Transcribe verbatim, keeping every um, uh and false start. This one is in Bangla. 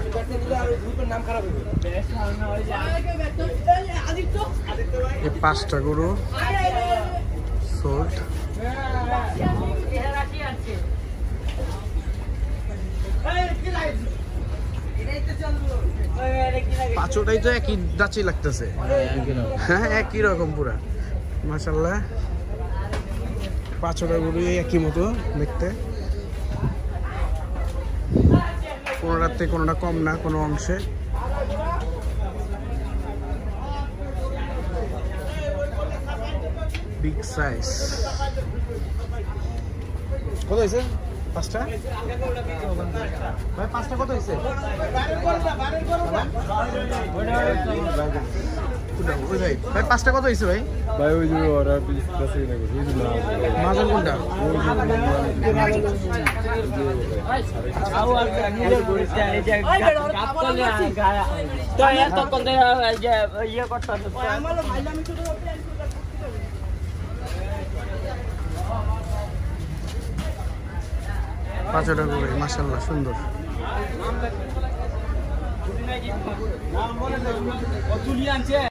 এই পাঁচটা গরু সোল্ড। পাঁচটাই তো একই দাঁচি লাগতেছে, হ্যাঁ একই রকম পুরা মাশাআল্লাহ। পাঁচটা গরু একই মতো দেখতে, কোনোটার থেকে কোনোটা কম না কোনো অংশে। Big size. কত হয়েছে পাঁচটা? ভাই পাঁচটা কত হয়েছে? ভাই ভাই পাঁচটা কত হয়েছে ভাই? ভাই ওই যে ওরা মাজন কোনটা? পাঁচটা করে মাশাআল্লাহ সুন্দর।